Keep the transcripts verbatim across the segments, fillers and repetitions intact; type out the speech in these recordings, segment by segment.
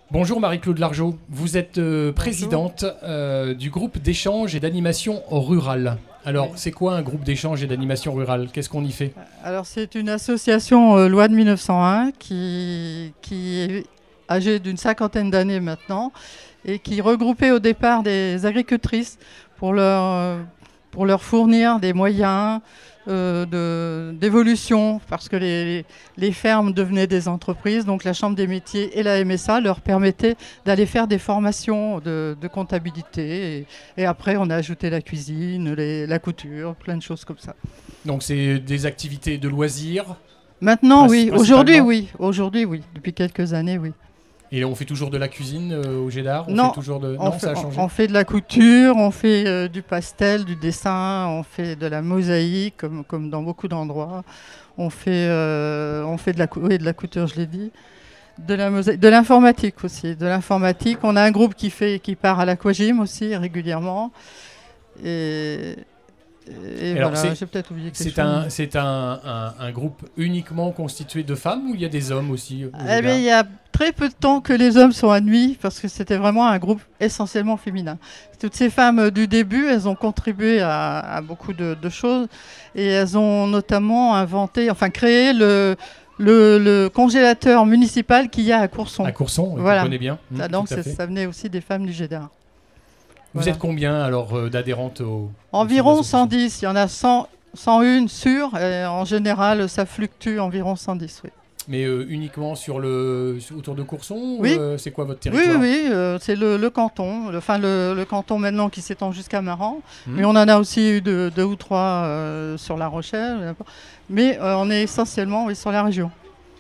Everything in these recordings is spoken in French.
Bonjour Marie-Claude Largeau, vous êtes euh, présidente euh, du groupe d'échange et d'animation rurale. Alors, oui. C'est quoi un groupe d'échange et d'animation rurale? Qu'est-ce qu'on y fait? Alors, c'est une association euh, loi de mille neuf cent un qui, qui est âgée d'une cinquantaine d'années maintenant et qui regroupait au départ des agricultrices pour leur, euh, pour leur fournir des moyens euh, de, d'évolution parce que les, les fermes devenaient des entreprises. Donc, la Chambre des métiers et la M S A leur permettaient d'aller faire des formations de, de comptabilité. Et, et après, on a ajouté la cuisine, les, la couture, plein de choses comme ça. Donc, c'est des activités de loisirs? Maintenant, oui. Aujourd'hui, oui. Aujourd'hui, oui. Depuis quelques années, oui. Et on fait toujours de la cuisine euh, au Gédar? On Non, fait toujours de... on, non fait, ça a changé. On fait de la couture, on fait euh, du pastel, du dessin, on fait de la mosaïque, comme, comme dans beaucoup d'endroits. On fait, euh, on fait de, la, oui, de la couture, je l'ai dit. De la mosaïque, de l'informatique aussi. De l'informatique. On a un groupe qui, fait, qui part à l'aquagym aussi régulièrement. Et... Et, et alors, voilà, j'ai peut-être oublié quelque c'est chose. Un, c'est un, un, un groupe uniquement constitué de femmes ou il y a des hommes aussi? Eh bien, il y a très peu de temps que les hommes sont admis parce que c'était vraiment un groupe essentiellement féminin. Toutes ces femmes du début, elles ont contribué à, à beaucoup de, de choses et elles ont notamment inventé, enfin créé le, le, le congélateur municipal qu'il y a à Courson. À Courson, oui, voilà. Vous connaissez bien. Mmh, donc ça venait aussi des femmes du Gédar. Vous voilà. êtes combien alors euh, d'adhérentes au... Environ cent dix. Il y en a cent, cent un sûrs. Et en général, ça fluctue environ cent dix. Oui. Mais euh, uniquement sur le, autour de Courson? Oui. euh, C'est quoi votre territoire? Oui, oui, euh, c'est le, le canton. Le, enfin, le, le canton maintenant qui s'étend jusqu'à Maran. Mmh. Mais on en a aussi eu deux, deux ou trois euh, sur La Rochelle. Mais euh, on est essentiellement oui, sur la région.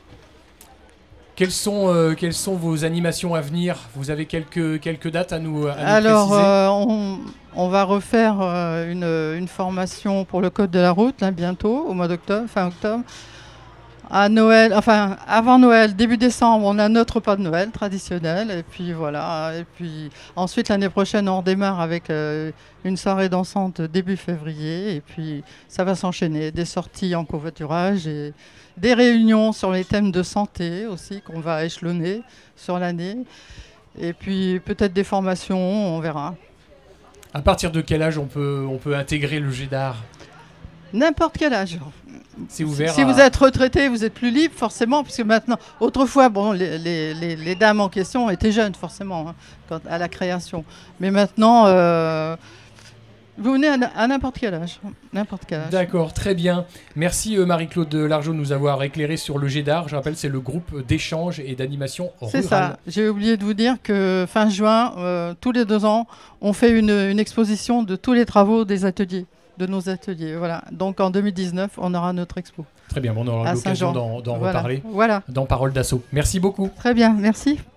Quelles sont, euh, quelles sont vos animations à venir? Vous avez quelques, quelques dates à nous, à nous Alors, préciser? euh, on, on va refaire euh, une, une formation pour le code de la route, là, bientôt, au mois d'octobre, fin octobre. À Noël, enfin, avant Noël, début décembre, on a notre repas de Noël traditionnel. Et puis voilà. Et puis ensuite, l'année prochaine, on redémarre avec euh, une soirée dansante début février. Et puis ça va s'enchaîner. Des sorties en covoiturage et des réunions sur les thèmes de santé aussi qu'on va échelonner sur l'année. Et puis peut-être des formations, on verra. À partir de quel âge on peut, on peut intégrer le Gédar? N'importe quel âge. C'est ouvert. Si à... vous êtes retraité, vous êtes plus libre, forcément, puisque maintenant, autrefois, bon, les, les, les, les dames en question étaient jeunes, forcément, hein, quand, à la création. Mais maintenant, euh, vous venez à, à n'importe quel âge. N'importe quel âge. D'accord, très bien. Merci euh, Marie-Claude Largeau de nous avoir éclairé sur le Gédar. Je rappelle, c'est le groupe d'échange et d'animation rurale. C'est ça. J'ai oublié de vous dire que fin juin, euh, tous les deux ans, on fait une, une exposition de tous les travaux des ateliers. de nos ateliers, voilà. Donc en deux mille dix-neuf, on aura notre expo. Très bien, bon, on aura l'occasion d'en, d'en voilà. reparler Voilà. dans Parole d'Assaut. Merci beaucoup. Très bien, merci.